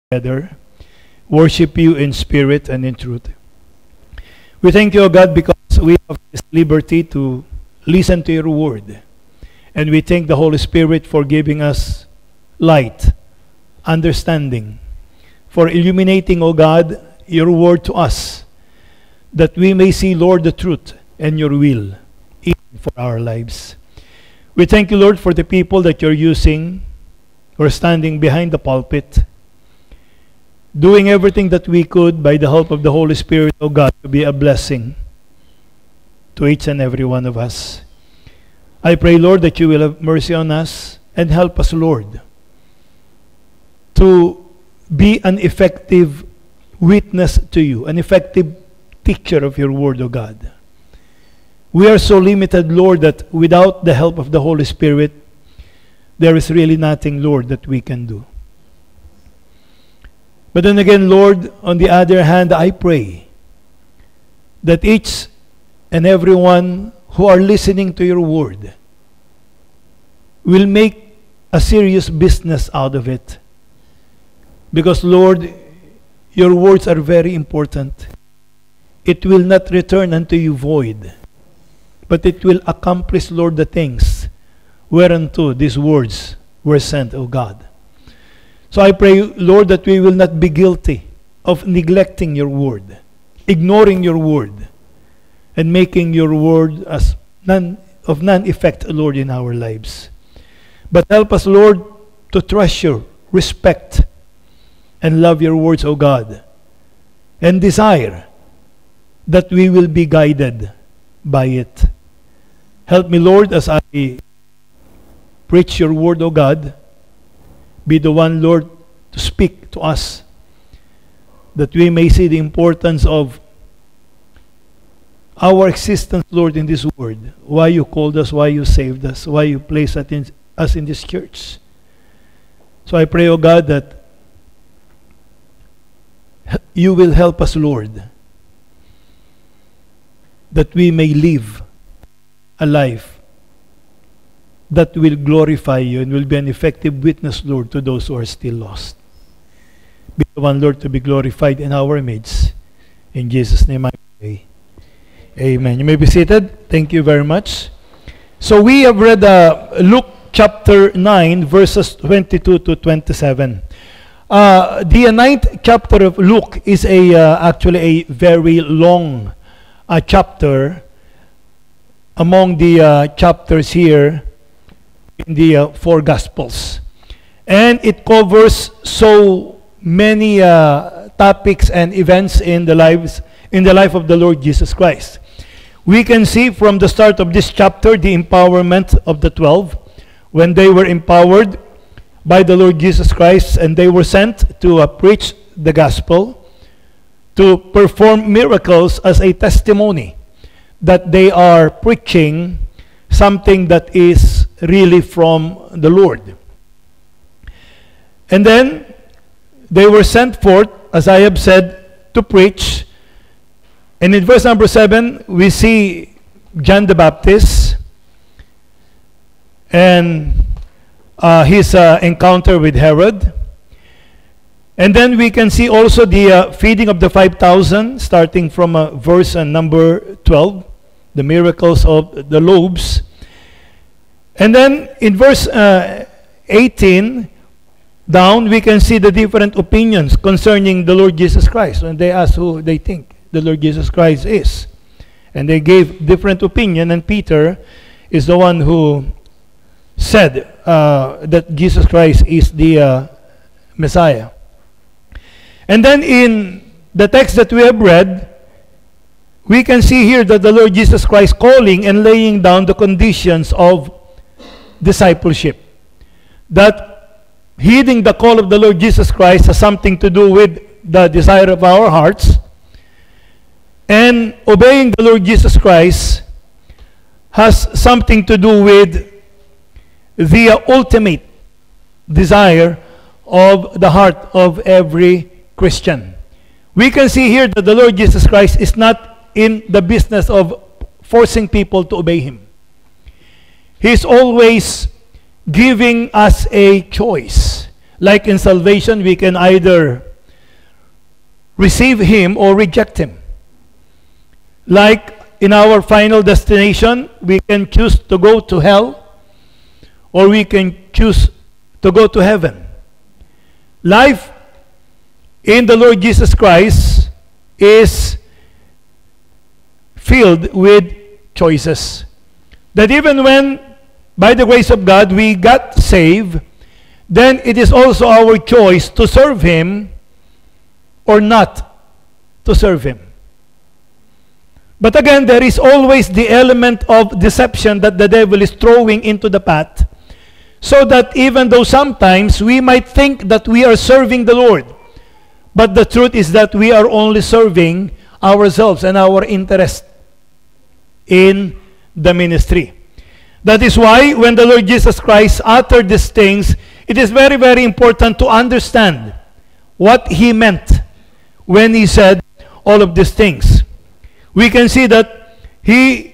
together, worship you in spirit and in truth. We thank you, O God, because we have this liberty to listen to your word. And we thank the Holy Spirit for giving us light, understanding, for illuminating, O God, your word to us, that we may see, Lord, the truth and your will even for our lives. We thank you, Lord, for the people that you're using who are standing behind the pulpit, doing everything that we could by the help of the Holy Spirit, O God, to be a blessing to each and every one of us. I pray, Lord, that you will have mercy on us and help us, Lord, to be an effective witness to you, an effective teacher of your word, O God. We are so limited, Lord, that without the help of the Holy Spirit, there is really nothing, Lord, that we can do. But then again, Lord, on the other hand, I pray that each and everyone who are listening to your word will make a serious business out of it. Because, Lord, your words are very important. It will not return unto you void, but it will accomplish, Lord, the things whereunto these words were sent, O God. So I pray, Lord, that we will not be guilty of neglecting your word, ignoring your word, and making your word as of none effect, Lord, in our lives. But help us, Lord, to treasure, respect, and love your words, O God, and desire that we will be guided by it. Help me, Lord, as I preach your word, O God. Be the one, Lord, to speak to us, that we may see the importance of our existence, Lord, in this word. Why you called us, why you saved us, why you placed us in this church. So I pray, O God, that you will help us, Lord, that we may live a life that will glorify you and will be an effective witness, Lord, to those who are still lost. Be the one, Lord, to be glorified in our midst. In Jesus' name I pray. Amen. You may be seated. Thank you very much. So we have read Luke chapter 9, verses 22 to 27. The ninth chapter of Luke is actually a very long chapter among the chapters here in the four Gospels. And it covers so many topics and events in the life of the Lord Jesus Christ. We can see from the start of this chapter the empowerment of the 12 when they were empowered by the Lord Jesus Christ and they were sent to preach the gospel, to perform miracles as a testimony that they are preaching something that is really from the Lord. And then they were sent forth, as I have said, to preach. And in verse number 7, we see John the Baptist and his encounter with Herod. And then we can see also the feeding of the 5,000, starting from verse number 12, the miracles of the loaves. And then in verse 18 down, we can see the different opinions concerning the Lord Jesus Christ. When they ask who they think the Lord Jesus Christ is. And they gave different opinion, and Peter is the one who said that Jesus Christ is the Messiah. And then in the text that we have read, we can see here that the Lord Jesus Christ calling and laying down the conditions of discipleship. That heeding the call of the Lord Jesus Christ has something to do with the desire of our hearts, and obeying the Lord Jesus Christ has something to do with the ultimate desire of the heart of every Christian. We can see here that the Lord Jesus Christ is not in the business of forcing people to obey Him. He is always giving us a choice. Like in salvation, we can either receive Him or reject Him. Like in our final destination, we can choose to go to hell or we can choose to go to heaven. Life in the Lord Jesus Christ is filled with choices. That even when, by the grace of God, we got saved, then it is also our choice to serve Him or not to serve Him. But again, there is always the element of deception that the devil is throwing into the path, so that even though sometimes we might think that we are serving the Lord, but the truth is that we are only serving ourselves and our interest in the ministry. That is why when the Lord Jesus Christ uttered these things, it is very, very important to understand what He meant when He said all of these things. We can see that He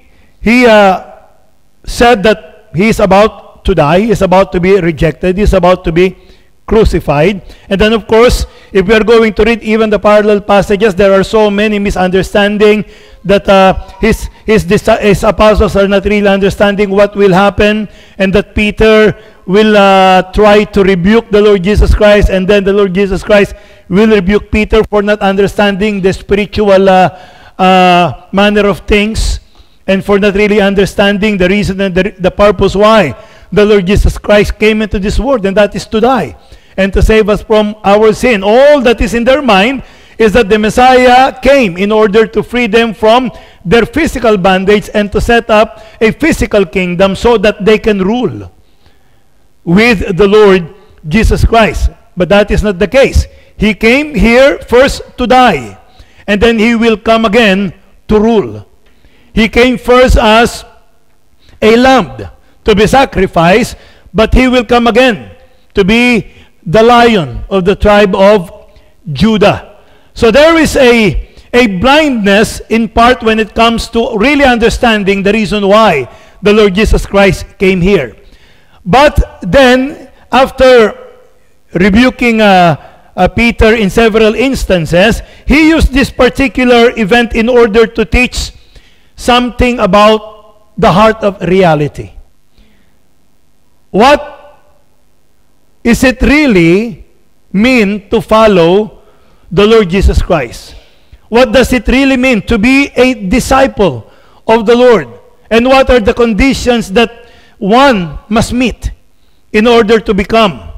said that He is about to die, He is about to be rejected, He is about to be crucified. And then of course, if we are going to read even the parallel passages, there are so many misunderstandings that his apostles are not really understanding what will happen, and that Peter will try to rebuke the Lord Jesus Christ, and then the Lord Jesus Christ will rebuke Peter for not understanding the spiritual manner of things, and for not really understanding the reason and the purpose why the Lord Jesus Christ came into this world, and that is to die and to save us from our sin. All that is in their mind is that the Messiah came in order to free them from their physical bondage and to set up a physical kingdom so that they can rule with the Lord Jesus Christ. But that is not the case. He came here first to die, and then He will come again to rule. He came first as a lamb to be sacrificed, but He will come again to be the Lion of the tribe of Judah. So there is a blindness in part when it comes to really understanding the reason why the Lord Jesus Christ came here. But then, after rebuking Peter in several instances, He used this particular event in order to teach something about the heart of reality. What is it really mean to follow the Lord Jesus Christ? What does it really mean to be a disciple of the Lord? And what are the conditions that one must meet in order to become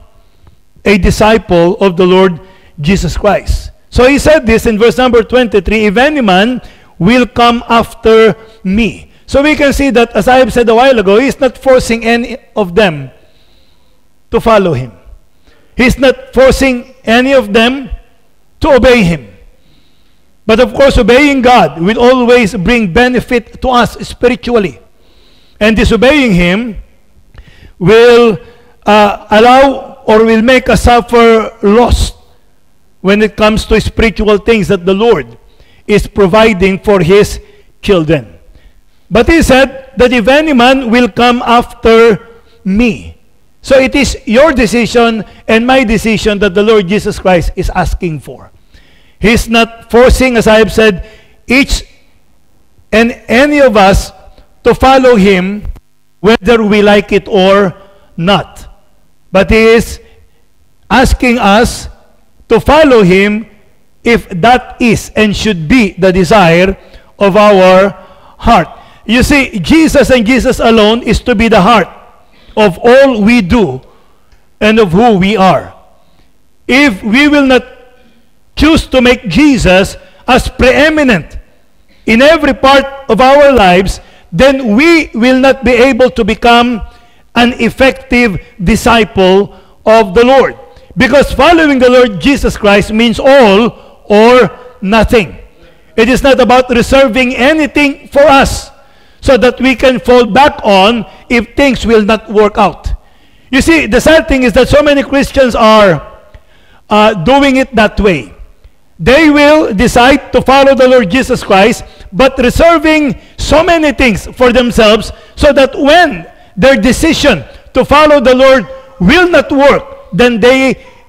a disciple of the Lord Jesus Christ? So He said this in verse number 23, "If any man will come after me." So we can see that, as I have said a while ago, He is not forcing any of them to follow Him. He is not forcing any of them to obey Him. But of course, obeying God will always bring benefit to us spiritually. And disobeying Him will allow or will make us suffer loss when it comes to spiritual things that the Lord is providing for His children. But He said that if any man will come after me. So it is your decision and my decision that the Lord Jesus Christ is asking for. He's not forcing, as I have said, each and any of us to follow Him, whether we like it or not. But He is asking us to follow Him if that is and should be the desire of our heart. You see, Jesus and Jesus alone is to be the heart of all we do and of who we are. If we will not choose to make Jesus as preeminent in every part of our lives, then we will not be able to become an effective disciple of the Lord. Because following the Lord Jesus Christ means all or nothing. It is not about reserving anything for us so that we can fall back on if things will not work out. You see, the sad thing is that so many Christians are doing it that way. They will decide to follow the Lord Jesus Christ, but reserving so many things for themselves so that when their decision to follow the Lord will not work, then they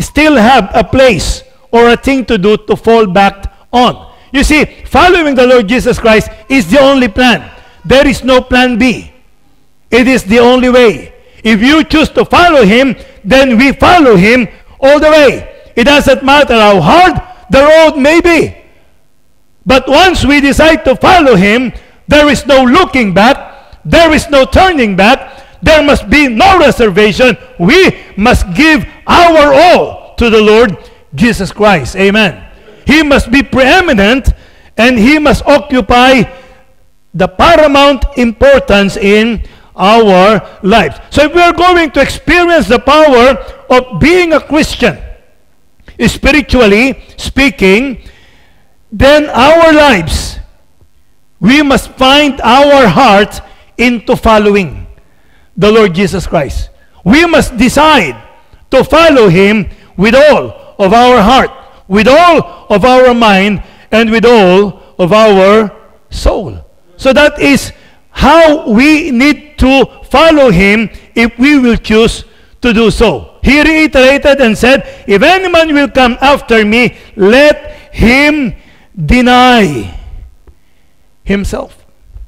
still have a place or a thing to do to fall back on. You see, following the Lord Jesus Christ is the only plan. There is no plan B. It is the only way. If you choose to follow Him, then we follow Him all the way. It doesn't matter how hard the road may be. But once we decide to follow Him, there is no looking back. There is no turning back. There must be no reservation. We must give our all to the Lord Jesus Christ. Amen. He must be preeminent, and He must occupy the paramount importance in our lives. So if we are going to experience the power of being a Christian, spiritually speaking, then our lives, we must find our heart into following the Lord Jesus Christ. We must decide to follow Him with all of our heart, with all of our mind, and with all of our soul. So that is how we need to follow Him if we will choose to do so. He reiterated and said, if any man will come after me, let him deny himself.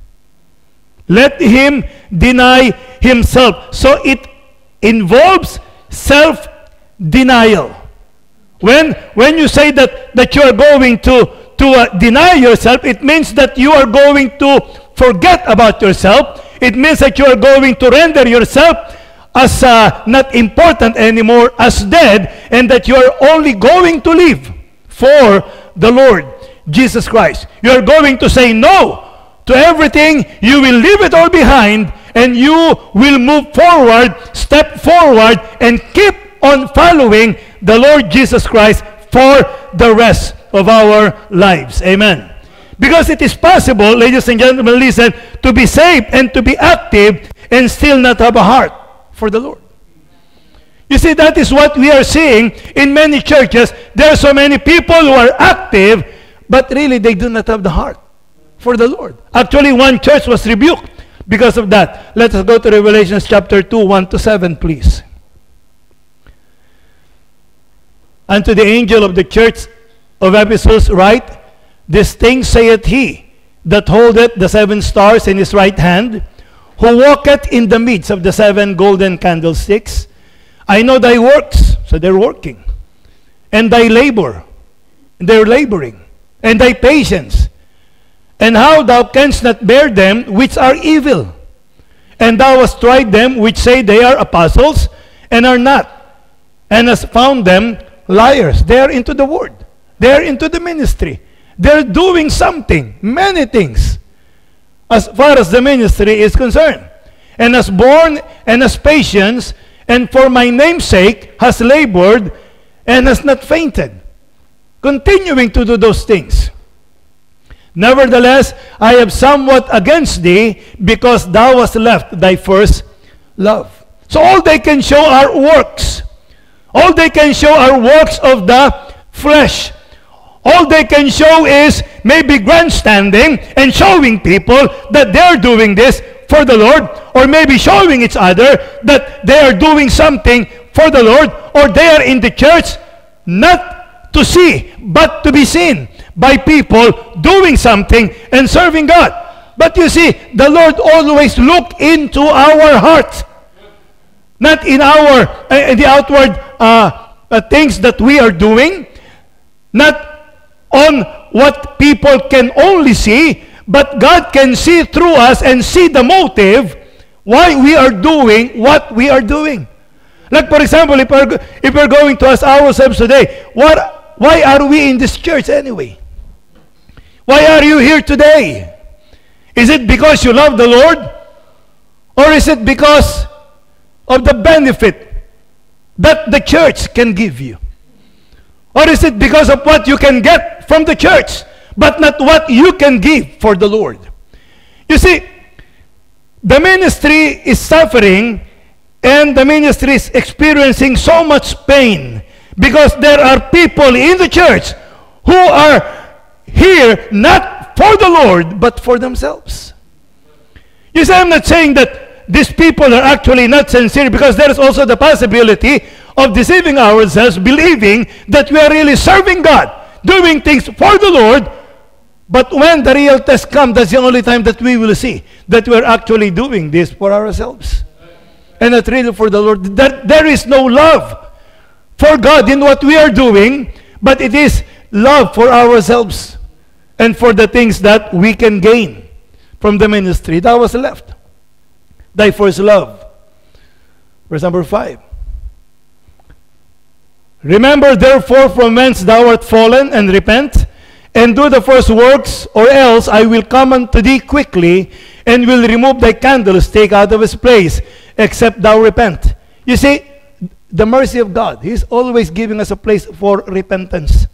Let him deny himself. So it involves self-denial. When you say that you are going to deny yourself, it means that you are going to forget about yourself. It means that you are going to render yourself as not important anymore, as dead, and that you are only going to live for the Lord Jesus Christ. You are going to say no to everything. You will leave it all behind, and you will move forward, step forward, and keep on following the Lord Jesus Christ for the rest of our lives. Amen. Because it is possible, ladies and gentlemen, listen, to be saved and to be active and still not have a heart for the Lord. You see, that is what we are seeing in many churches. There are so many people who are active, but really they do not have the heart for the Lord. Actually, one church was rebuked because of that. Let us go to Revelation chapter 2, 1-7, please. Unto the angel of the church of Ephesus write, this thing saith he that holdeth the 7 stars in his right hand, who walketh in the midst of the 7 golden candlesticks. I know thy works, so they're working, and thy labor, and they're laboring, and thy patience, and how thou canst not bear them which are evil. And thou hast tried them which say they are apostles, and are not, and hast found them liars. They are into the word. They are into the ministry. They're doing something, many things, as far as the ministry is concerned. And has borne and has patience, and for my name's sake has labored and has not fainted. Continuing to do those things. Nevertheless, I have somewhat against thee, because thou hast left thy first love. So all they can show are works. All they can show are works of the flesh. All they can show is maybe grandstanding and showing people that they're doing this for the Lord, or maybe showing each other that they are doing something for the Lord, or they are in the church not to see, but to be seen by people doing something and serving God. But you see, the Lord always look into our hearts, not in our in the outward things that we are doing, not on what people can only see, but God can see through us and see the motive why we are doing what we are doing. Like, for example, if we're going to ask ourselves today, why are we in this church anyway? Why are you here today? Is it because you love the Lord? Or is it because of the benefit that the church can give you? Or is it because of what you can get from the church, but not what you can give for the Lord? You see, the ministry is suffering, and the ministry is experiencing so much pain because there are people in the church who are here not for the Lord, but for themselves. You see, I'm not saying that these people are actually not sincere, because there is also the possibility of deceiving ourselves, believing that we are really serving God, doing things for the Lord. But when the real test comes, that's the only time that we will see that we're actually doing this for ourselves and not really for the Lord. That there is no love for God in what we are doing, but it is love for ourselves and for the things that we can gain from the ministry that was left. Thy first love. Verse number 5. Remember therefore from whence thou art fallen, and repent, and do the first works, or else I will come unto thee quickly, and will remove thy candlestick out of his place, except thou repent. You see, the mercy of God, He is always giving us a place for repentance.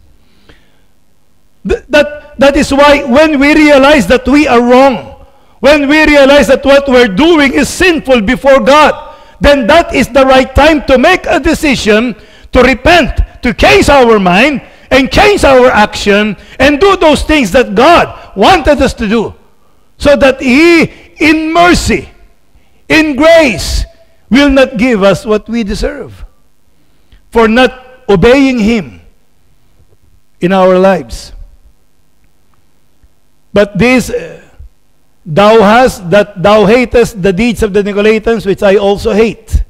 That is why when we realize that we are wrong, when we realize that what we're doing is sinful before God, then that is the right time to make a decision to repent, to change our mind, and change our action, and do those things that God wanted us to do, so that He, in mercy, in grace, will not give us what we deserve for not obeying Him in our lives. But this thou hast, that thou hatest the deeds of the Nicolaitans, which I also hate.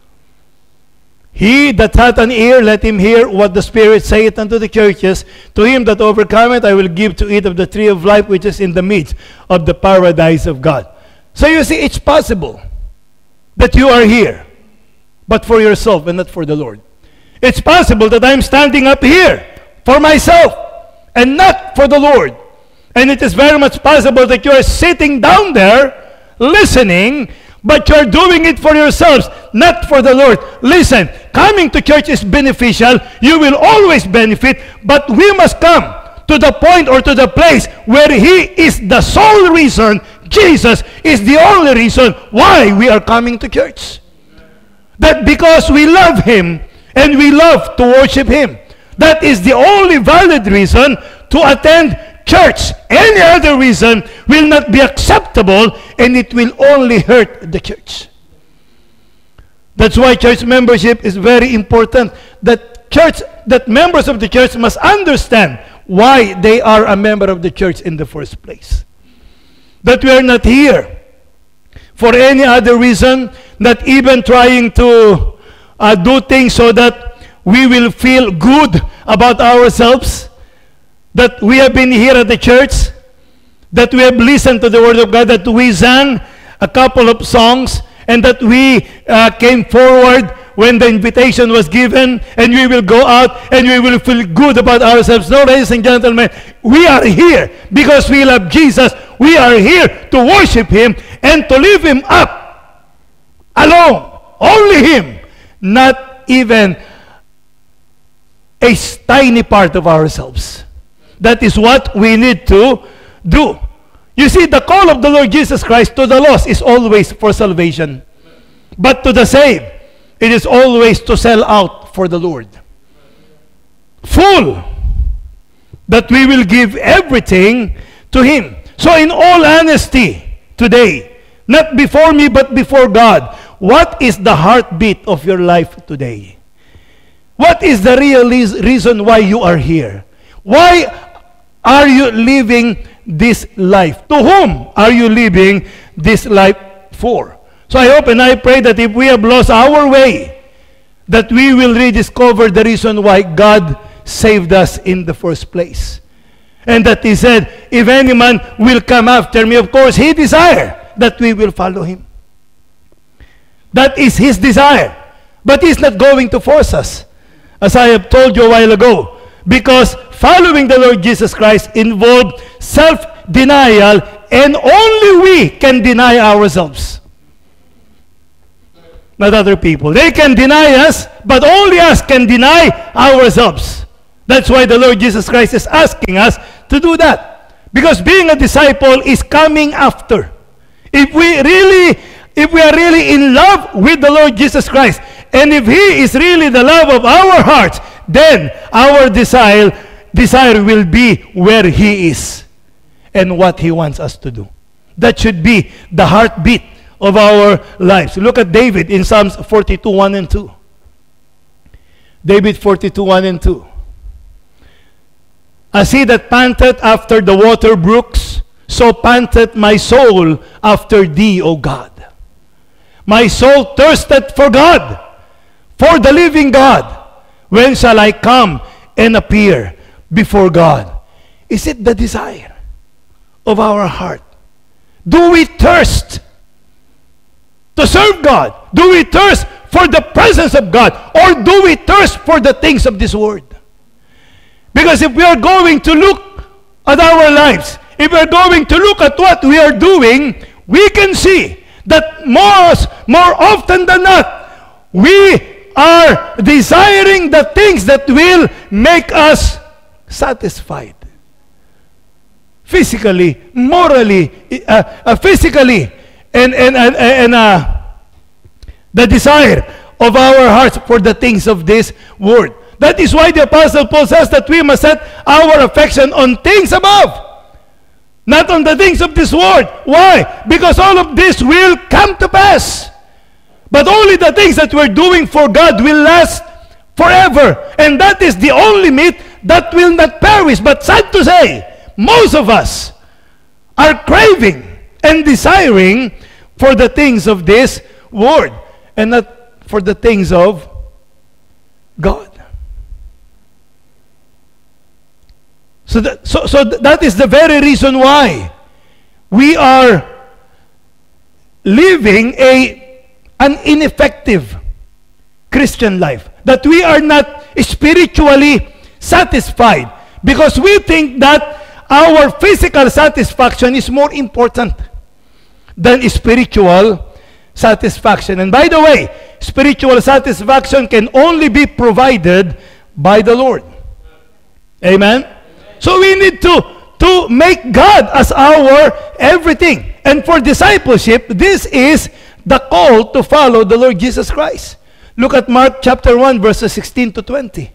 He that hath an ear, let him hear what the Spirit saith unto the churches. To him that overcometh, I will give to eat of the tree of life, which is in the midst of the paradise of God. So you see, it's possible that you are here, but for yourself and not for the Lord. It's possible that I'm standing up here for myself and not for the Lord. And it is very much possible that you are sitting down there listening, but you're doing it for yourselves, not for the Lord. Listen, coming to church is beneficial. You will always benefit, but we must come to the point or to the place where He is the sole reason. Jesus is the only reason why we are coming to church. That because we love Him and we love to worship Him. That is the only valid reason to attend church. Any other reason will not be acceptable, and it will only hurt the church. That's why church membership is very important. That members of the church must understand why they are a member of the church in the first place. That we are not here for any other reason, not even trying to do things so that we will feel good about ourselves, that we have been here at the church, that we have listened to the Word of God, that we sang a couple of songs, and that we came forward when the invitation was given, and we will go out and we will feel good about ourselves. No, ladies and gentlemen, we are here because we love Jesus. We are here to worship Him and to lift Him up alone. Only Him, not even a tiny part of ourselves. That is what we need to do. You see, the call of the Lord Jesus Christ to the lost is always for salvation. But to the saved, it is always to sell out for the Lord. Full. That we will give everything to Him. So in all honesty, today, not before me but before God, what is the heartbeat of your life today? What is the real reason why you are here? Why are you living this life? To whom are you living this life for? So I hope and I pray that if we have lost our way, that we will rediscover the reason why God saved us in the first place. And that He said, if any man will come after me, of course He desired that we will follow Him. That is His desire. But He's not going to force us, as I have told you a while ago. Because following the Lord Jesus Christ involved self-denial, and only we can deny ourselves. Not other people. They can deny us, but only us can deny ourselves. That's why the Lord Jesus Christ is asking us to do that. Because being a disciple is coming after. If we are really in love with the Lord Jesus Christ, and if He is really the love of our hearts, then our desire will be where He is and what He wants us to do. That should be the heartbeat of our lives. Look at David in Psalms 42, 1 and 2. David 42:1 and 2. As he that panteth after the water brooks, so panteth my soul after thee, O God. My soul thirsteth for God, for the living God. When shall I come and appear before God? Is it the desire of our heart? Do we thirst to serve God? Do we thirst for the presence of God? Or do we thirst for the things of this world? Because if we are going to look at our lives, if we are going to look at what we are doing, we can see that more often than not, we are desiring the things that will make us satisfied. Physically, morally, physically, and the desire of our hearts for the things of this world. That is why the Apostle Paul says that we must set our affection on things above, not on the things of this world. Why? Because all of this will come to pass. But only the things that we're doing for God will last forever. And that is the only meat that will not perish. But sad to say, most of us are craving and desiring for the things of this world and not for the things of God. So that is the very reason why we are living an ineffective Christian life. That we are not spiritually satisfied because we think that our physical satisfaction is more important than spiritual satisfaction. And by the way, spiritual satisfaction can only be provided by the Lord. Amen? So we need to make God as our everything. And for discipleship, this is the call to follow the Lord Jesus Christ. Look at Mark chapter 1, verses 16 to 20.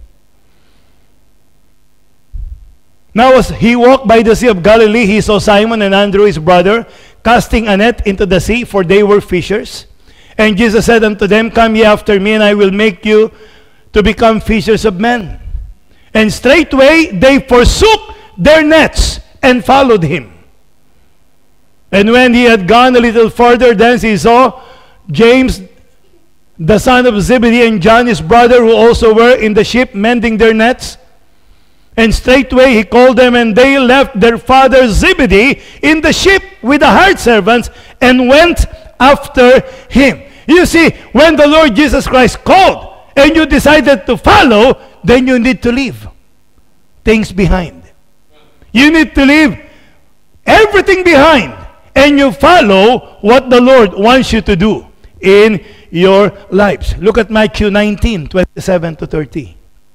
Now as he walked by the Sea of Galilee, he saw Simon and Andrew his brother casting a net into the sea, for they were fishers. And Jesus said unto them, Come ye after me, and I will make you to become fishers of men. And straightway they forsook their nets and followed him. And when he had gone a little further, thence he saw James, the son of Zebedee, and John his brother, who also were in the ship mending their nets. And straightway he called them, and they left their father Zebedee in the ship with the hired servants, and went after him. You see, when the Lord Jesus Christ called, and you decided to follow, then you need to leave things behind. You need to leave everything behind, and you follow what the Lord wants you to do in your lives. Look at Matthew 19, 27 to 30.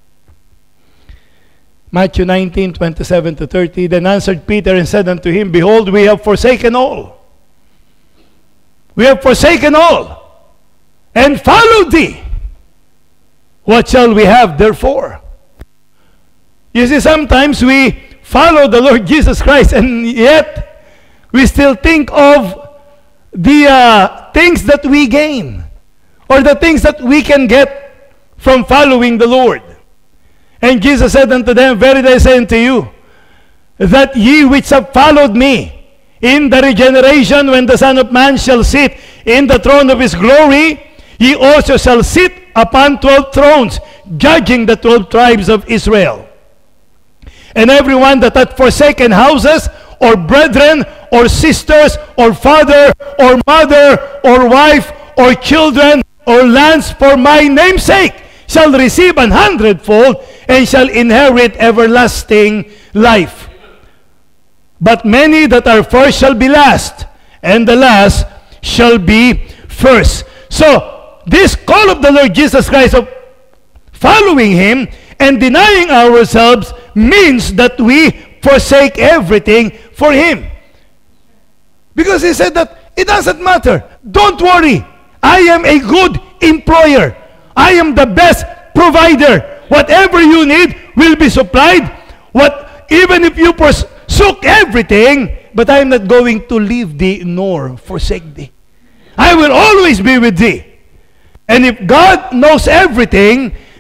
Matthew 19, 27 to 30. Then answered Peter and said unto him, Behold, we have forsaken all. We have forsaken all, and followed thee. What shall we have therefore? You see, sometimes we follow the Lord Jesus Christ, and yet we still think of the things that we gain, or the things that we can get from following the Lord. And Jesus said unto them, Verily I say unto you, that ye which have followed me in the regeneration, when the Son of Man shall sit in the throne of his glory, ye also shall sit upon 12 thrones, judging the 12 tribes of Israel. And everyone that hath forsaken houses, or brethren, or sisters, or father, or mother, or wife, or children, or lands for my name's sake, shall receive 100-fold, and shall inherit everlasting life. But many that are first shall be last, and the last shall be first. So, this call of the Lord Jesus Christ of following him and denying ourselves means that we forsake everything for him. Because he said that it doesn't matter. Don't worry. I am a good employer. I am the best provider. Whatever you need will be supplied. Even if you forsook everything, but I am not going to leave thee nor forsake thee. I will always be with thee. And if God knows everything,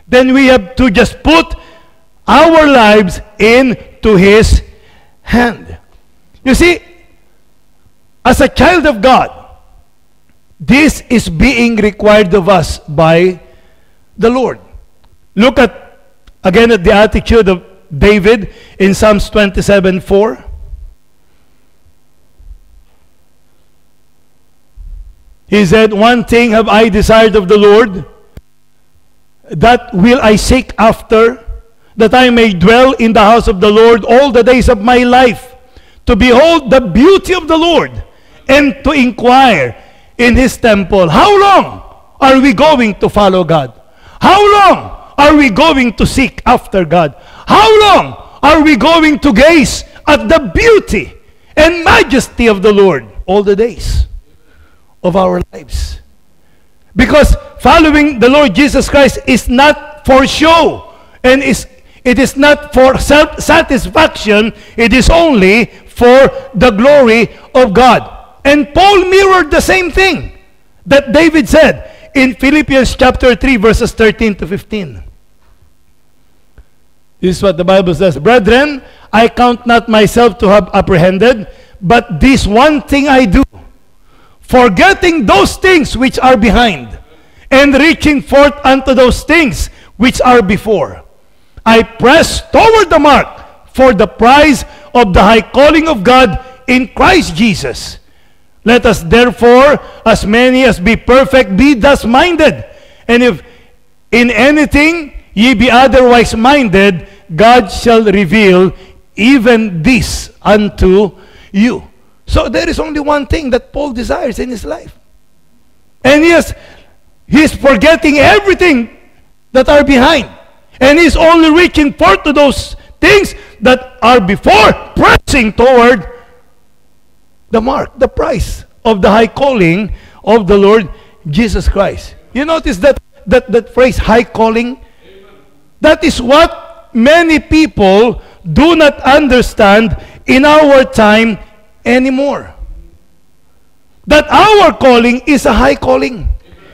then we have to just put our lives into His hand. You see, as a child of God, this is being required of us by the Lord. Look again at the attitude of David in Psalms 27:4. He said, "One thing have I desired of the Lord, that will I seek after, that I may dwell in the house of the Lord all the days of my life, to behold the beauty of the Lord, and to inquire in His temple." How long are we going to follow God? How long are we going to seek after God? How long are we going to gaze at the beauty and majesty of the Lord? All the days of our lives. Because following the Lord Jesus Christ is not for show, and it is not for self-satisfaction. It is only for the glory of God. And Paul mirrored the same thing that David said in Philippians chapter 3, verses 13 to 15. This is what the Bible says. "Brethren, I count not myself to have apprehended, but this one thing I do, forgetting those things which are behind, and reaching forth unto those things which are before. I press toward the mark for the prize of the high calling of God in Christ Jesus. Let us therefore, as many as be perfect, be thus minded. And if in anything ye be otherwise minded, God shall reveal even this unto you." So there is only one thing that Paul desires in his life. And he's forgetting everything that are behind. And he's only reaching forth to those things that are before, pressing toward the mark, the prize of the high calling of the Lord Jesus Christ. You notice that phrase, high calling? That is what many people do not understand in our time anymore. That our calling is a high calling.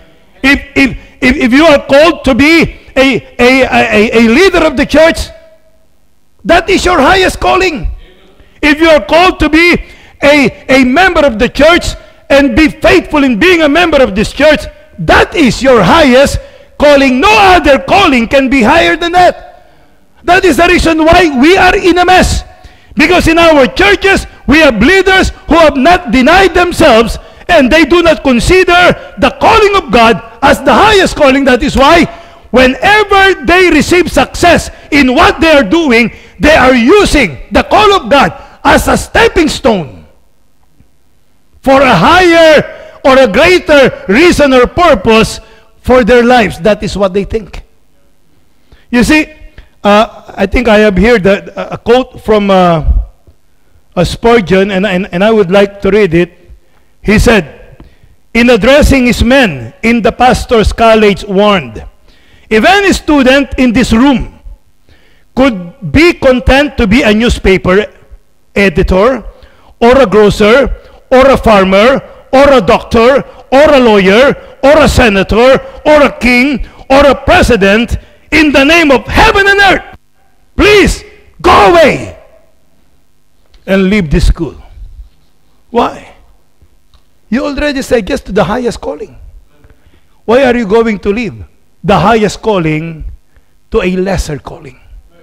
If you are called to be a leader of the church, that is your highest calling. If you are called to be a member of the church and be faithful in being a member of this church, that is your highest calling. No other calling can be higher than that. That is the reason why we are in a mess. Because in our churches, we have leaders who have not denied themselves, and they do not consider the calling of God as the highest calling. That is why whenever they receive success in what they are doing, they are using the call of God as a stepping stone for a higher or a greater reason or purpose for their lives. That is what they think. You see, I think I have here a quote from a Spurgeon, and I would like to read it. He said, in addressing his men in the pastor's college, warned, "If any student in this room could be content to be a newspaper editor, or a grocer, or a farmer, or a doctor, or a lawyer, or a senator, or a king, or a president, in the name of heaven and earth, please go away and leave this school." Why? You already said yes to the highest calling. Why are you going to leave the highest calling to a lesser calling?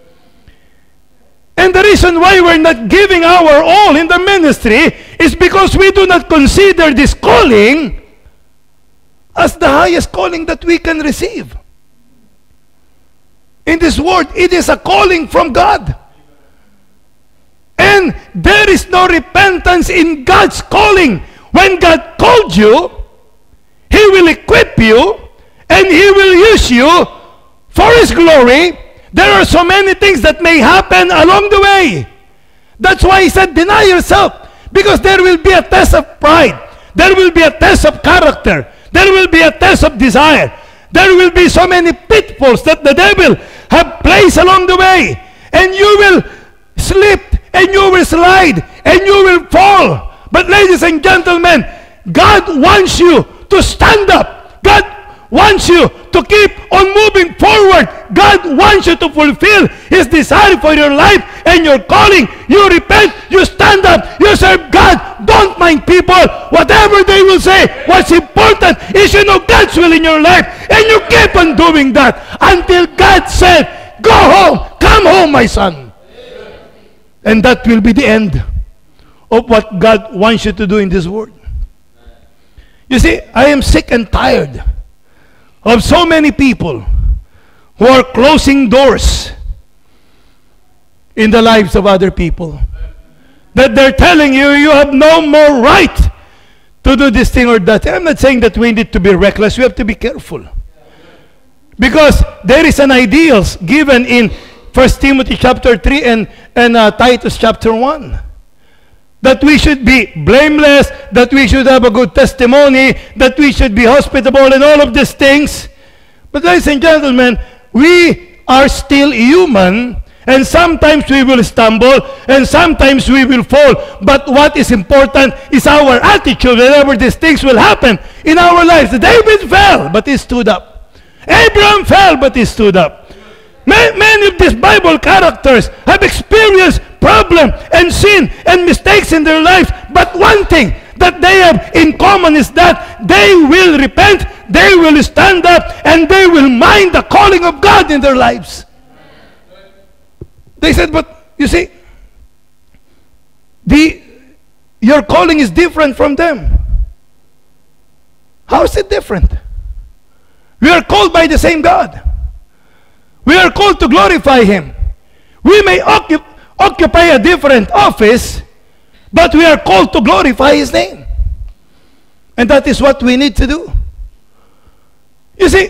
And the reason why we're not giving our all in the ministry is because we do not consider this calling as the highest calling that we can receive. In this world, it is a calling from God. And there is no repentance in God's calling. When God called you, He will equip you, and He will use you for His glory. There are so many things that may happen along the way. That's why He said, deny yourself. Because there will be a test of pride. There will be a test of character. There will be a test of desire. There will be so many pitfalls that the devil have placed along the way. And you will slip, and you will slide, and you will fall. But ladies and gentlemen, God wants you to stand up. God wants you to keep on moving forward. God wants you to fulfill His desire for your life and your calling. You repent, you stand up, you serve God. Don't mind people, whatever they will say. What's important is you know God's will in your life, and you keep on doing that until God said, go home, come home, my son. And that will be the end of what God wants you to do in this world. You see, I am sick and tired of so many people who are closing doors in the lives of other people. That they're telling you, you have no more right to do this thing or that. I'm not saying that we need to be reckless. We have to be careful. Because there is an ideals given in 1 Timothy chapter 3 and Titus chapter 1. That we should be blameless, that we should have a good testimony, that we should be hospitable and all of these things. But ladies and gentlemen, we are still human, and sometimes we will stumble, and sometimes we will fall. But what is important is our attitude whenever these things will happen in our lives. David fell, but he stood up. Abraham fell, but he stood up. Many of these Bible characters have experienced problem and sin and mistakes in their lives. But one thing that they have in common is that they will repent, they will stand up, and they will mind the calling of God in their lives. They said, but you see, your calling is different from them. How is it different? We are called by the same God. We are called to glorify Him. We may occupy a different office, but we are called to glorify His name. And that is what we need to do. You see,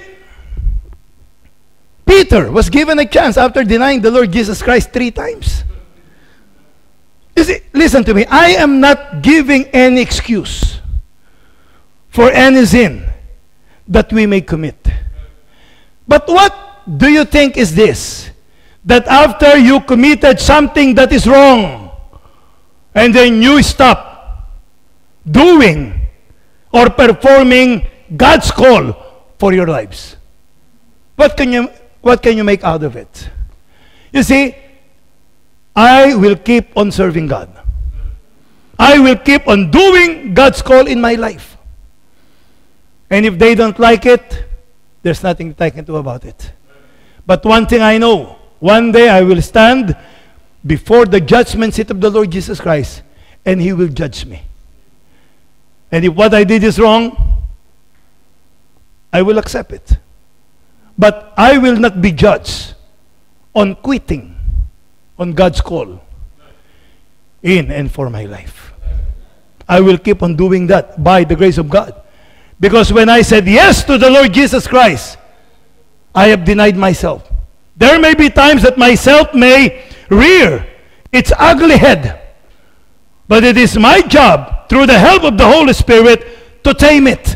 Peter was given a chance after denying the Lord Jesus Christ 3 times. You see, listen to me. I am not giving any excuse for any sin that we may commit. But what do you think is this? That after you committed something that is wrong, and then you stop doing or performing God's call for your lives, what can you make out of it? You see, I will keep on serving God. I will keep on doing God's call in my life. And if they don't like it, there's nothing that I can do about it. But one thing I know, one day I will stand before the judgment seat of the Lord Jesus Christ, and He will judge me. And if what I did is wrong, I will accept it. But I will not be judged on quitting on God's call in and for my life. I will keep on doing that by the grace of God. Because when I said yes to the Lord Jesus Christ, I have denied myself. There may be times that myself may rear its ugly head, but it is my job, through the help of the Holy Spirit, to tame it,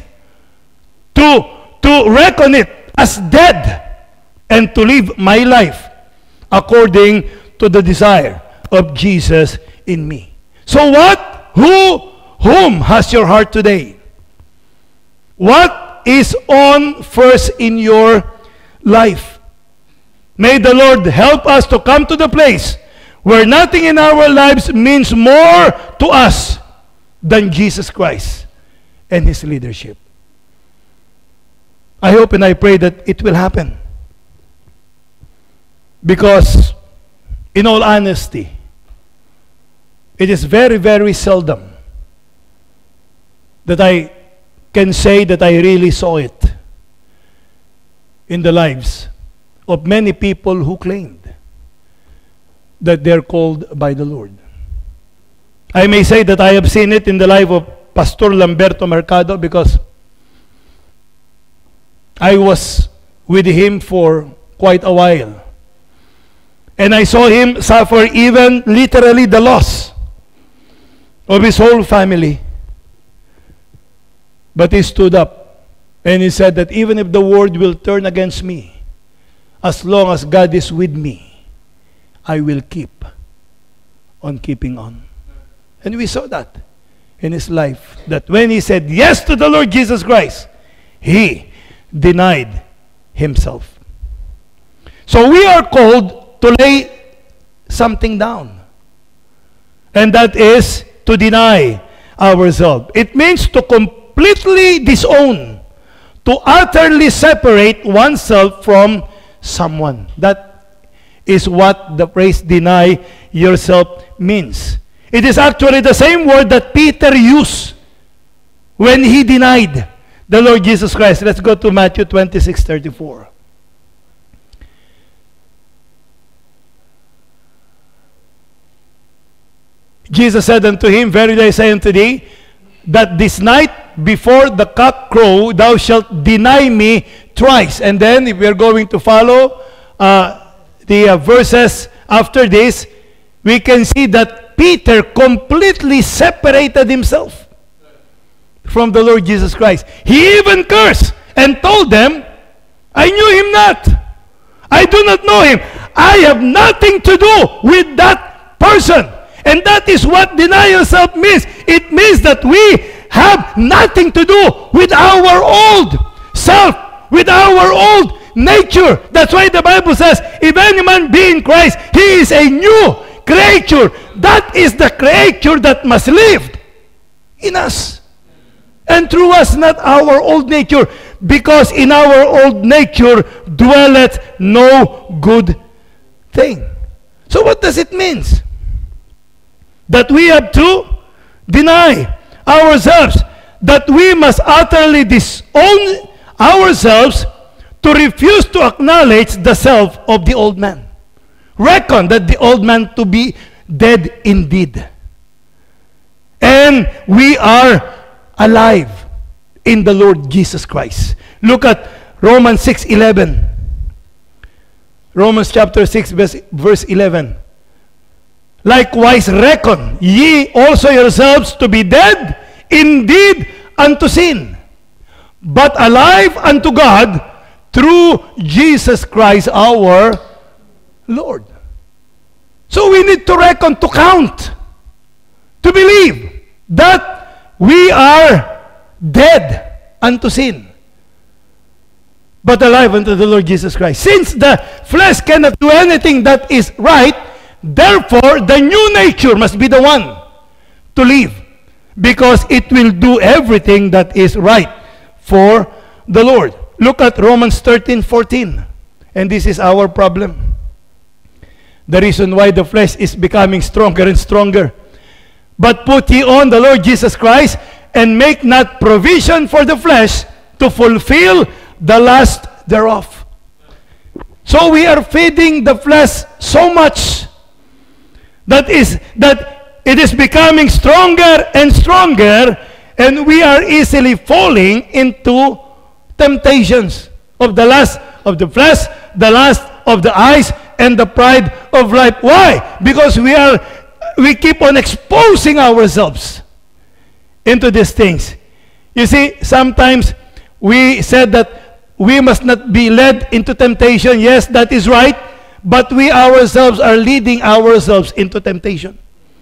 to reckon it as dead, and to live my life according to the desire of Jesus in me. So what? Whom has your heart today? What is on first in your life? May the Lord help us to come to the place where nothing in our lives means more to us than Jesus Christ and His leadership. I hope and I pray that it will happen. Because, in all honesty, it is very, very seldom that I can say that I really saw it in the lives of many people who claimed that they're called by the Lord. I may say that I have seen it in the life of Pastor Lamberto Mercado, because I was with him for quite a while. And I saw him suffer even literally the loss of his whole family. But he stood up and he said that even if the world will turn against me, as long as God is with me, I will keep on keeping on. And we saw that in his life, that when he said yes to the Lord Jesus Christ, he denied himself. So we are called to lay something down. And that is to deny ourselves. It means to completely disown, to utterly separate oneself from someone. That is what the phrase deny yourself means. It is actually the same word that Peter used when he denied the Lord Jesus Christ. Let's go to Matthew 26:34. Jesus said unto him, Verily I say unto thee, that this night before the cock crow, thou shalt deny me twice. And then, if we are going to follow the verses after this, we can see that Peter completely separated himself from the Lord Jesus Christ. He even cursed and told them, I knew him not. I do not know him. I have nothing to do with that person. And that is what deny yourself means. It means that we have nothing to do with our old self, with our old nature. That's why the Bible says, if any man be in Christ, he is a new creature. That is the creature that must live in us. And through us, not our old nature. Because in our old nature dwelleth no good thing. So what does it mean? That we have to deny ourselves, that we must utterly disown ourselves, to refuse to acknowledge the self of the old man. Reckon that the old man to be dead indeed. And we are alive in the Lord Jesus Christ. Look at Romans 6:11. Romans chapter 6 verse 11. Likewise reckon ye also yourselves to be dead indeed unto sin, but alive unto God through Jesus Christ our Lord. So we need to reckon, to count, to believe that we are dead unto sin, but alive unto the Lord Jesus Christ. Since the flesh cannot do anything that is right, therefore, the new nature must be the one to live, because it will do everything that is right for the Lord. Look at Romans 13:14. And this is our problem. The reason why the flesh is becoming stronger and stronger. But put ye on the Lord Jesus Christ, and make not provision for the flesh to fulfill the lust thereof. So we are feeding the flesh so much that it is becoming stronger and stronger, and we are easily falling into temptations of the lust of the flesh, the lust of the eyes, and the pride of life. Why? Because we keep on exposing ourselves into these things. You see, sometimes we said that we must not be led into temptation. Yes, that is right. But we ourselves are leading ourselves into temptation.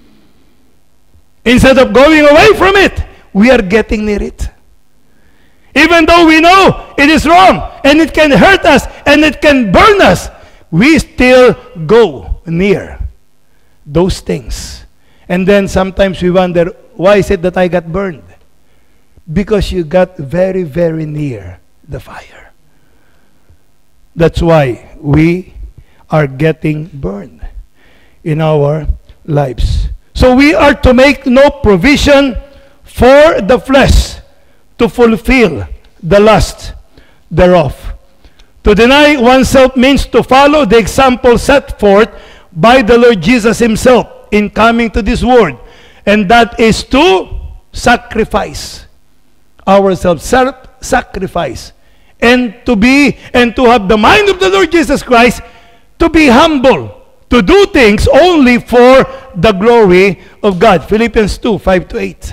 Instead of going away from it, we are getting near it. Even though we know it is wrong, and it can hurt us, and it can burn us, we still go near those things. And then sometimes we wonder, why is it that I got burned? Because you got very, very near the fire. That's why we are getting burned in our lives. So we are to make no provision for the flesh to fulfill the lust thereof. To deny oneself means to follow the example set forth by the Lord Jesus himself in coming to this world, and that is to sacrifice ourselves, self-sacrifice, and to have the mind of the Lord Jesus Christ, to be humble, to do things only for the glory of God. Philippians 2:5-8.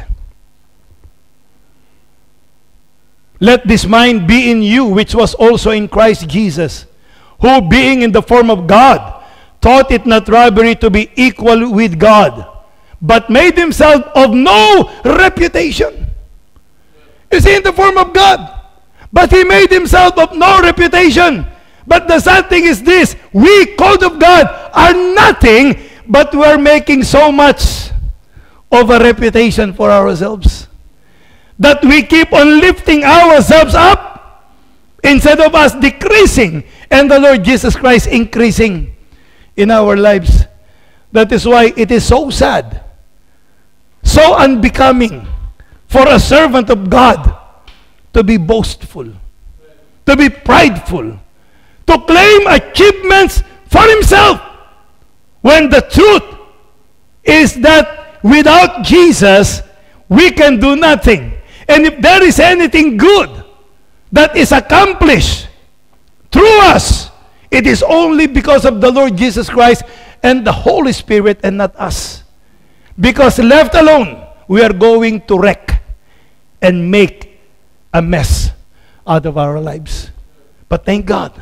Let this mind be in you, which was also in Christ Jesus, who being in the form of God, thought it not robbery to be equal with God, but made himself of no reputation. You see, in the form of God, But he made himself of no reputation. But the sad thing is this, we called of God are nothing, but we're making so much of a reputation for ourselves that we keep on lifting ourselves up instead of us decreasing and the Lord Jesus Christ increasing in our lives. That is why it is so sad, so unbecoming for a servant of God to be boastful, to be prideful, to claim achievements for himself, when the truth is that without Jesus, we can do nothing. And if there is anything good that is accomplished through us, it is only because of the Lord Jesus Christ and the Holy Spirit and not us. Because left alone, we are going to wreck and make a mess out of our lives. But thank God.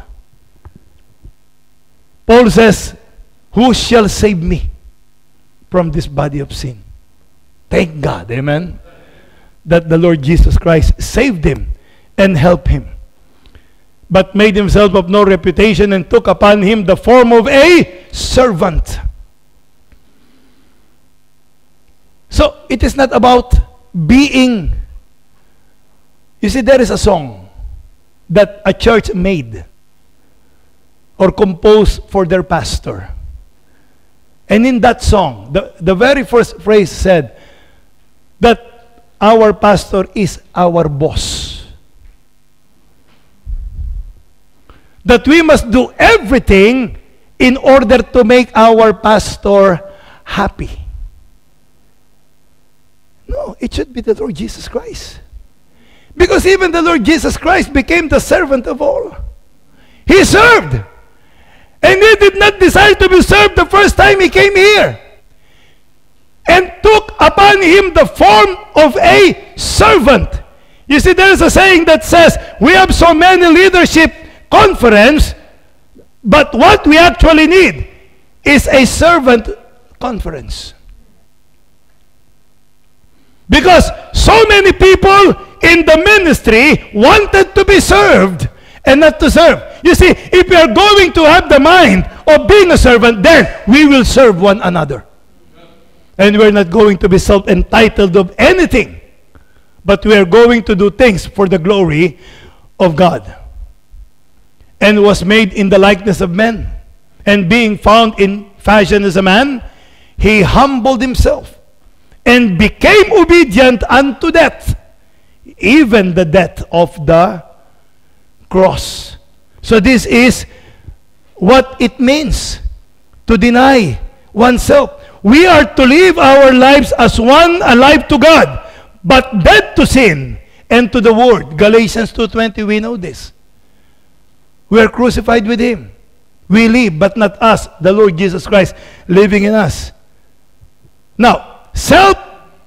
Paul says, who shall save me from this body of sin? Thank God, amen, that the Lord Jesus Christ saved him and helped him, but made himself of no reputation and took upon him the form of a servant. So it is not about being. You see, there is a song that a church made or composed for their pastor. And in that song, the very first phrase said that our pastor is our boss. That we must do everything in order to make our pastor happy. No, it should be the Lord Jesus Christ. Because even the Lord Jesus Christ became the servant of all. He served. And he did not decide to be served the first time he came here. And took upon him the form of a servant. You see, there is a saying that says, we have so many leadership conference, but what we actually need is a servant conference. Because so many people in the ministry wanted to be served and not to serve. You see, if we are going to have the mind of being a servant, then we will serve one another. And we're not going to be self-entitled of anything, but we are going to do things for the glory of God. And was made in the likeness of men. And being found in fashion as a man, he humbled himself and became obedient unto death, even the death of the cross. So this is what it means to deny oneself. We are to live our lives as one alive to God, but dead to sin and to the world. Galatians 2:20, we know this. We are crucified with him. We live, but not us, the Lord Jesus Christ living in us. Now, self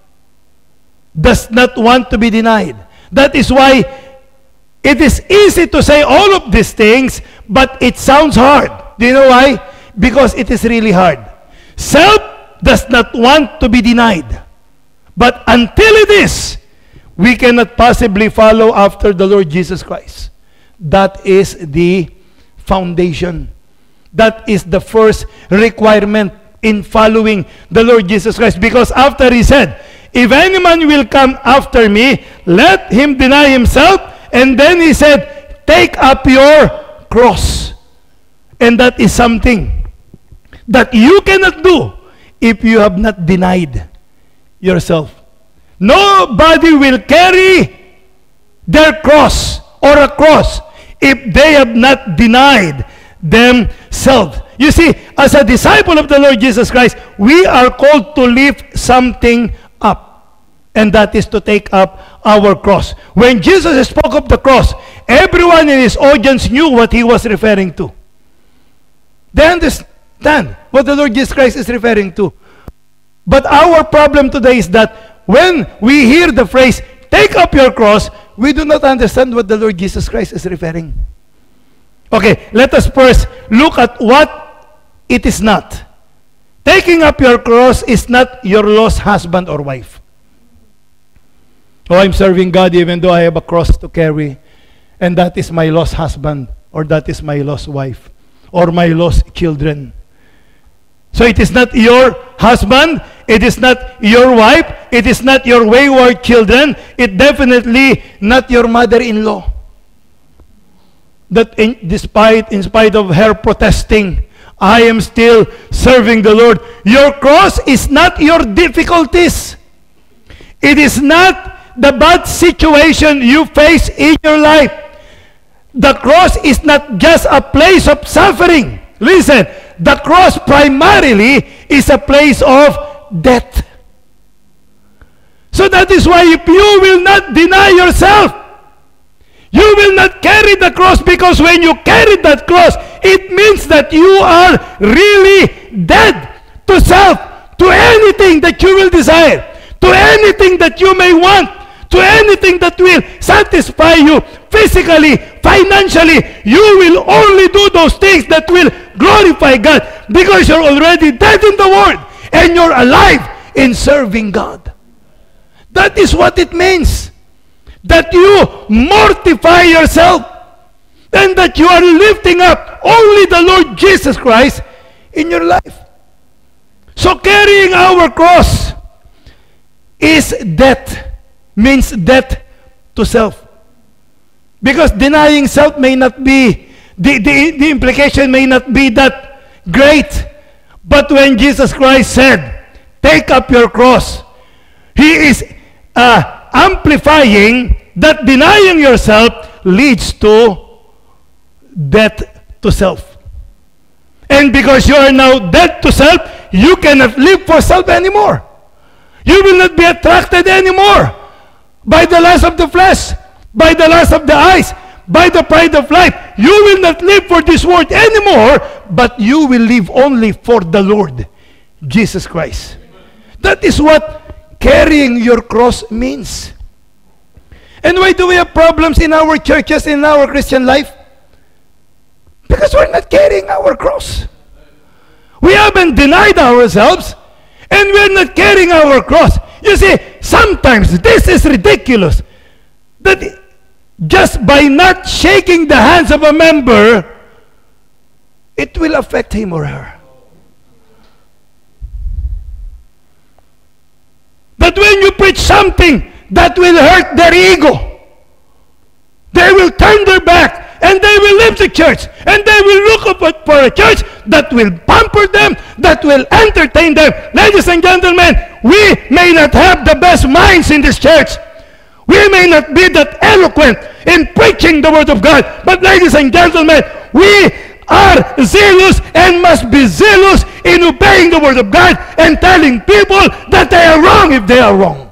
does not want to be denied. That is why it is easy to say all of these things, but it sounds hard. Do you know why? Because it is really hard. Self does not want to be denied. But until it is, we cannot possibly follow after the Lord Jesus Christ. That is the foundation. That is the first requirement in following the Lord Jesus Christ. Because after he said, if any man will come after me, let him deny himself. And then he said, take up your cross. And that is something that you cannot do if you have not denied yourself. Nobody will carry their cross or a cross if they have not denied themselves. You see, as a disciple of the Lord Jesus Christ, we are called to lift something up. And that is to take up our cross. When Jesus spoke of the cross, everyone in his audience knew what he was referring to. They understand what the Lord Jesus Christ is referring to. But our problem today is that when we hear the phrase, take up your cross, we do not understand what the Lord Jesus Christ is referring. Okay, let us first look at what it is not. Taking up your cross is not your lost husband or wife. Oh, I'm serving God even though I have a cross to carry And that is my lost husband, or that is my lost wife, or my lost children. So it is not your husband, it is not your wife, it is not your wayward children, it definitely not your mother-in-law. That in spite of her protesting, I am still serving the Lord. Your cross is not your difficulties. It is not the bad situation you face in your life. The cross is not just a place of suffering. Listen, the cross primarily is a place of death. So that is why if you will not deny yourself, you will not carry the cross, because when you carry that cross, it means that you are really dead to self, to anything that you will desire, to anything that you may want, to anything that will satisfy you physically, financially. You will only do those things that will glorify God, because you're already dead in the world and you're alive in serving God. That is what it means. That you mortify yourself and that you are lifting up only the Lord Jesus Christ in your life. So carrying our cross is death, means death to self. Because denying self may not be, the implication may not be that great. But when Jesus Christ said, take up your cross, He is amplifying that denying yourself leads to death to self. And because you are now dead to self, you cannot live for self anymore. You will not be attracted anymore by the lust of the flesh, by the lust of the eyes, by the pride of life. You will not live for this world anymore, but you will live only for the Lord Jesus Christ. That is what carrying your cross means. And why do we have problems in our churches, in our Christian life? Because we're not carrying our cross. We haven't denied ourselves, and we're not carrying our cross. You see, sometimes this is ridiculous. That just by not shaking the hands of a member, it will affect him or her. That when you preach something that will hurt their ego, they will turn their back and they will leave the church, and they will look up for a church that will pamper them, that will entertain them. Ladies and gentlemen, we may not have the best minds in this church. We may not be that eloquent in preaching the Word of God, but ladies and gentlemen, we are zealous and must be zealous in obeying the Word of God and telling people that they are wrong if they are wrong.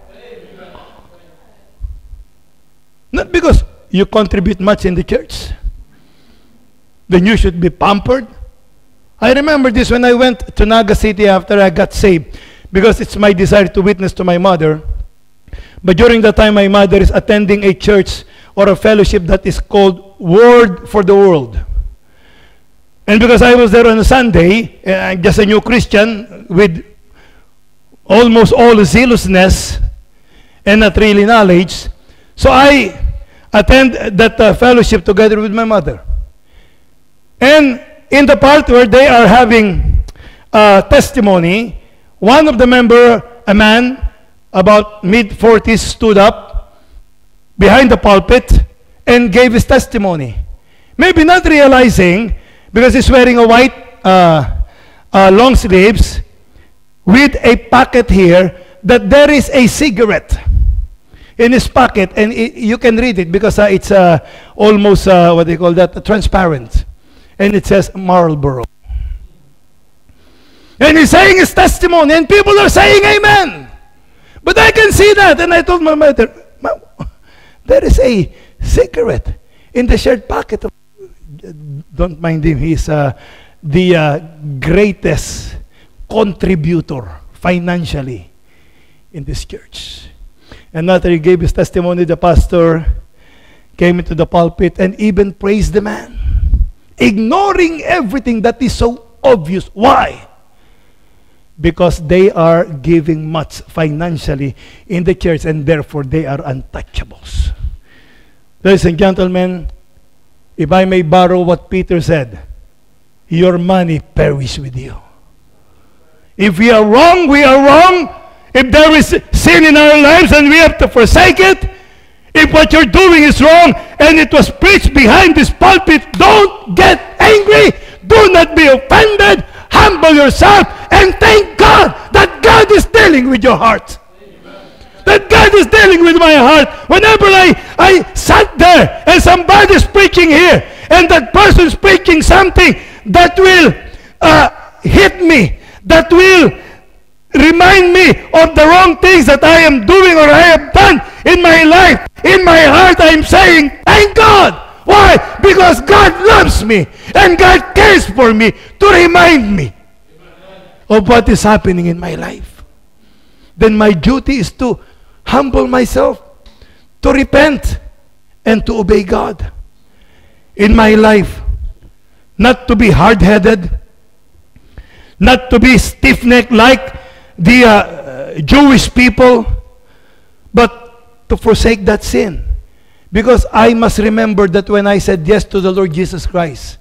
Not because you contribute much in the church, then you should be pampered. I remember this when I went to Naga City after I got saved, because it's my desire to witness to my mother. But during the time, my mother is attending a church or a fellowship that is called Word for the World. And because I was there on a Sunday, just a new Christian with almost all zealousness and not really knowledge, so I attend that fellowship together with my mother. And in the part where they are having testimony, one of the member, a man about mid-40s, stood up behind the pulpit and gave his testimony. Maybe not realizing, because he's wearing a white long sleeves with a pocket here, that there is a cigarette in his pocket, and you can read it because it's almost, what do you call that, transparent. And it says Marlboro. And he's saying his testimony, and people are saying amen. But I can see that, and I told my mother, there is a cigarette in the shirt pocket. Don't mind him, he's the greatest contributor financially in this church. And after he gave his testimony, the pastor came into the pulpit and even praised the man, ignoring everything that is so obvious. Why? Because they are giving much financially in the church, and therefore they are untouchables. Ladies and gentlemen, If I may borrow what Peter said, your money perish with you. If we are wrong, we are wrong. If there is sin in our lives and we have to forsake it, if what you're doing is wrong and it was preached behind this pulpit, don't get angry. Do not be offended. Humble yourself and thank God that God is dealing with your heart. Amen. That God is dealing with my heart. Whenever I sat there and somebody's preaching here and that person's preaching something that will hit me, that will remind me of the wrong things that I am doing or I have done in my life, in my heart, I'm saying, thank God. Why? Because God loves me and God cares for me to remind me of what is happening in my life. Then my duty is to humble myself, to repent, and to obey God in my life. Not to be hard-headed, not to be stiff-necked like the Jewish people, but to forsake that sin. Because I must remember that when I said yes to the Lord Jesus Christ,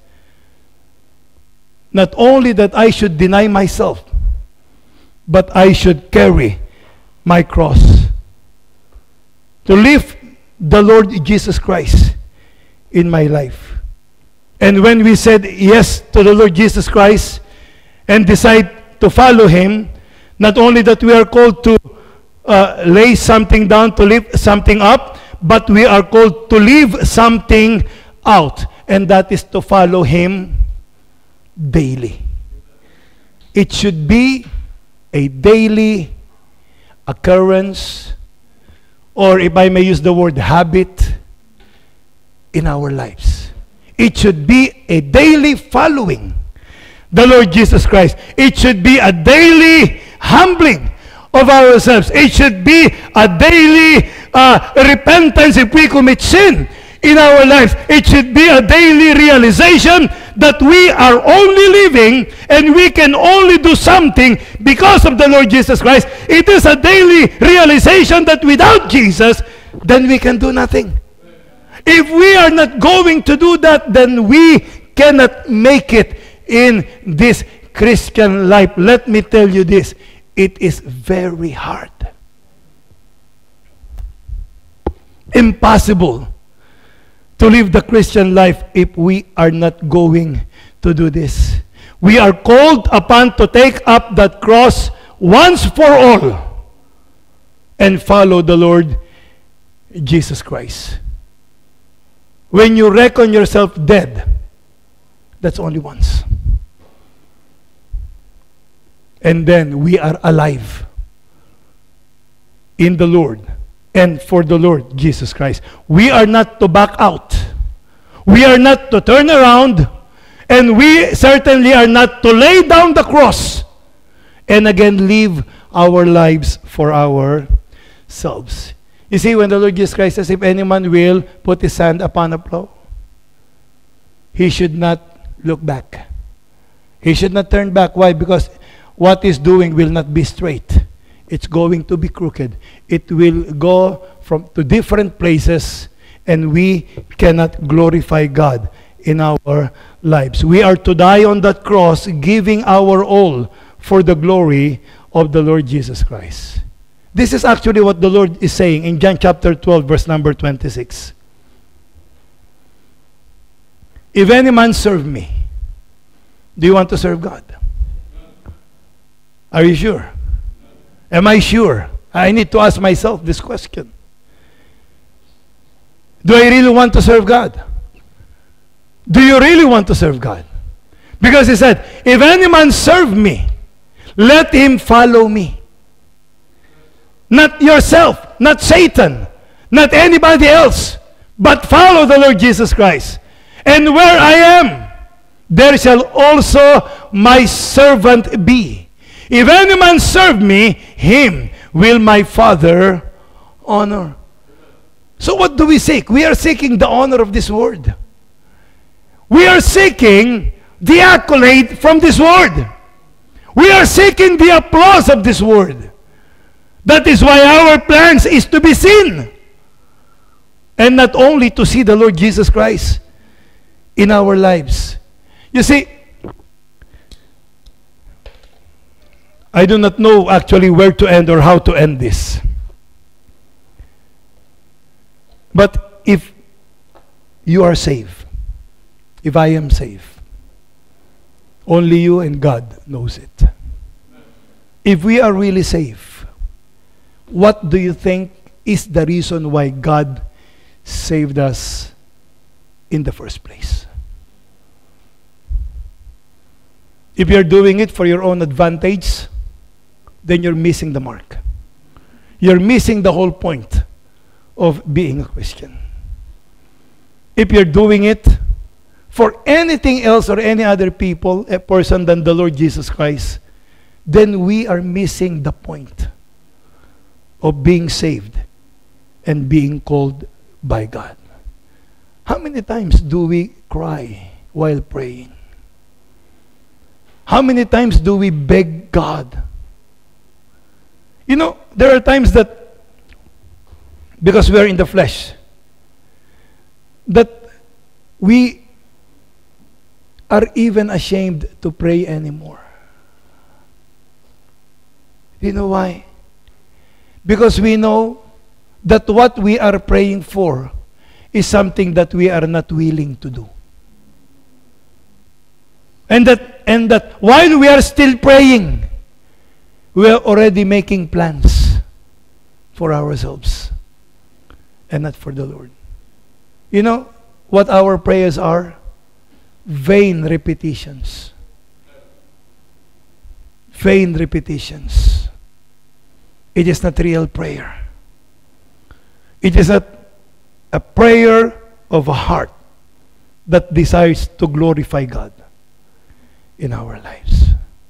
not only that I should deny myself, but I should carry my cross. To live the Lord Jesus Christ in my life. And when we said yes to the Lord Jesus Christ and decide to follow Him, not only that we are called to lay something down, to lift something up, but we are called to leave something out. And that is to follow Him daily. It should be a daily occurrence, or if I may use the word habit, in our lives. It should be a daily following the Lord Jesus Christ. It should be a daily humbling of ourselves. It should be a daily repentance if we commit sin in our lives. It should be a daily realization that we are only living and we can only do something because of the Lord Jesus Christ. It is a daily realization that without Jesus, then we can do nothing. If we are not going to do that, then we cannot make it in this Christian life. Let me tell you this, it is very hard. Impossible to live the Christian life if we are not going to do this. We are called upon to take up that cross once for all and follow the Lord Jesus Christ. When you reckon yourself dead, that's only once. And then we are alive in the Lord and for the Lord Jesus Christ. We are not to back out. We are not to turn around. And we certainly are not to lay down the cross and again live our lives for ourselves. You see, when the Lord Jesus Christ says, if any man will put his hand upon a plow, he should not look back. He should not turn back. Why? Because what he's doing will not be straight. It's going to be crooked. It will go to different places, and we cannot glorify God in our lives. We are to die on that cross, giving our all for the glory of the Lord Jesus Christ. This is actually what the Lord is saying in John chapter 12, verse number 26. If any man serve me, do you want to serve God? Are you sure? Am I sure? I need to ask myself this question. Do I really want to serve God? Do you really want to serve God? Because he said, if any man serve me, let him follow me. Not yourself, not Satan, not anybody else, but follow the Lord Jesus Christ. And where I am, there shall also my servant be. If any man serve me, him will my Father honor. So what do we seek? We are seeking the honor of this word. We are seeking the accolade from this word. We are seeking the applause of this word. That is why our plans is to be seen. And not only to see the Lord Jesus Christ. in our lives. You see, I do not know actually where to end or how to end this. But if you are safe, if I am safe, only you and God knows it. If we are really safe, what do you think is the reason why God saved us in the first place? If you're doing it for your own advantage, then you're missing the mark. You're missing the whole point of being a Christian. If you're doing it for anything else or any other people, a person than the Lord Jesus Christ, then we are missing the point of being saved and being called by God. How many times do we cry while praying? How many times do we beg God? You know, there are times that, because we are in the flesh, that we are even ashamed to pray anymore. You know why? Because we know that what we are praying for is something that we are not willing to do. And that while we are still praying, we are already making plans for ourselves and not for the Lord. You know what our prayers are? Vain repetitions. Vain repetitions. It is not real prayer. It is not a prayer of a heart that desires to glorify God in our lives.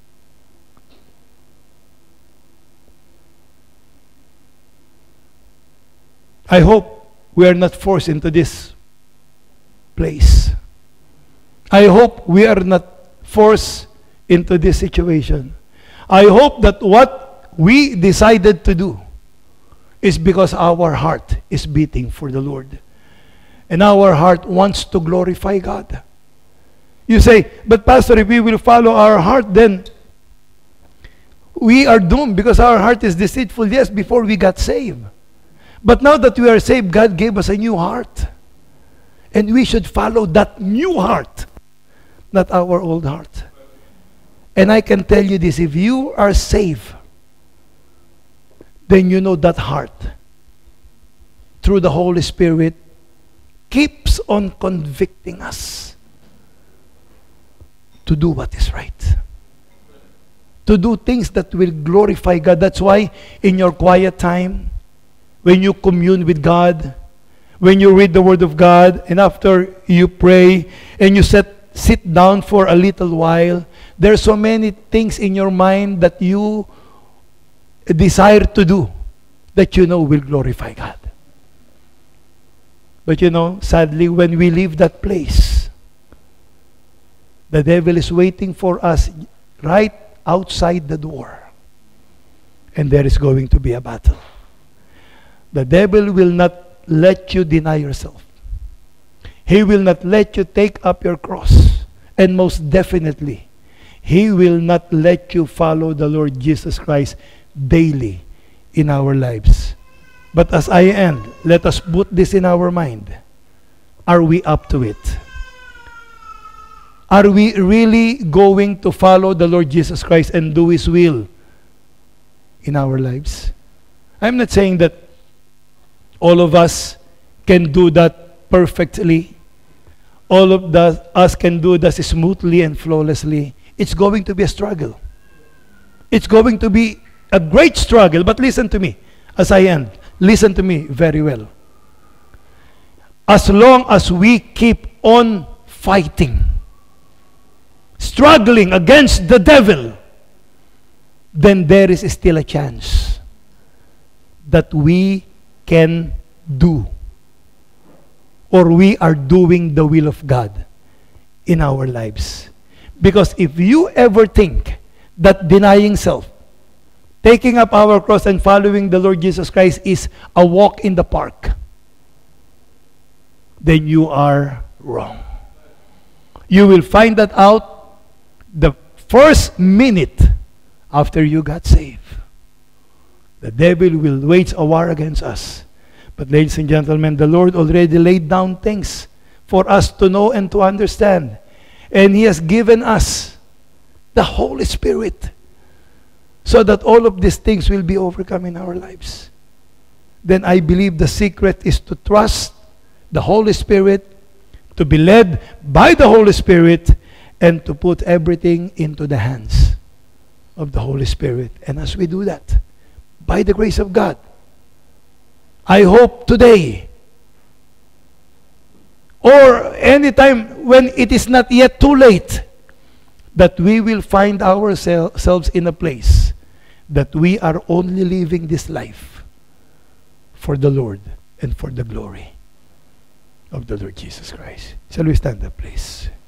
I hope we are not forced into this place. I hope we are not forced into this situation. I hope that what we decided to do is because our heart is beating for the Lord. And our heart wants to glorify God. You say, but Pastor, if we will follow our heart, then we are doomed because our heart is deceitful. Yes, before we got saved. But now that we are saved, God gave us a new heart. And we should follow that new heart, not our old heart. And I can tell you this, if you are saved, then you know that heart, through the Holy Spirit, keeps on convicting us to do what is right. To do things that will glorify God. That's why in your quiet time, when you commune with God, when you read the Word of God, and after you pray, and you sit down for a little while, there are so many things in your mind that you desire to do that you know will glorify God. But you know, sadly, when we leave that place, the devil is waiting for us right outside the door. And there is going to be a battle. The devil will not let you deny yourself. He will not let you take up your cross. And most definitely, he will not let you follow the Lord Jesus Christ daily in our lives. But as I end, let us put this in our mind. Are we up to it? Are we really going to follow the Lord Jesus Christ and do His will in our lives? I'm not saying that all of us can do that perfectly. All of us can do that smoothly and flawlessly. It's going to be a struggle. It's going to be a great struggle. But listen to me as I end. Listen to me very well. As long as we keep on fighting, struggling against the devil, then there is still a chance that we can do, or we are doing the will of God in our lives. Because if you ever think that denying self, taking up our cross and following the Lord Jesus Christ is a walk in the park, then you are wrong. You will find that out the first minute after you got saved. The devil will wage a war against us. But ladies and gentlemen, the Lord already laid down things for us to know and to understand. And He has given us the Holy Spirit so that all of these things will be overcome in our lives. Then I believe the secret is to trust the Holy Spirit, to be led by the Holy Spirit, and to put everything into the hands of the Holy Spirit. And as we do that, by the grace of God, I hope today, or anytime when it is not yet too late, that we will find ourselves in a place that we are only living this life for the Lord and for the glory of the Lord Jesus Christ. Shall we stand up, please?